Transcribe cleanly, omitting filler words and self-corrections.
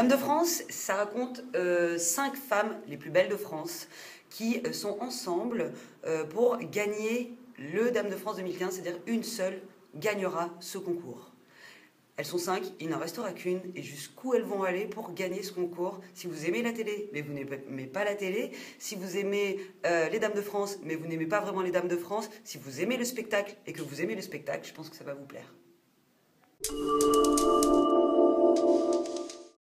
Dames de France, ça raconte 5 femmes les plus belles de France qui sont ensemble pour gagner le Dames de France 2015, c'est-à-dire une seule gagnera ce concours. Elles sont 5, il n'en restera qu'une, et jusqu'où elles vont aller pour gagner ce concours. Si vous aimez la télé, mais vous n'aimez pas la télé, si vous aimez les Dames de France, mais vous n'aimez pas vraiment les Dames de France, si vous aimez le spectacle et que vous aimez le spectacle, je pense que ça va vous plaire.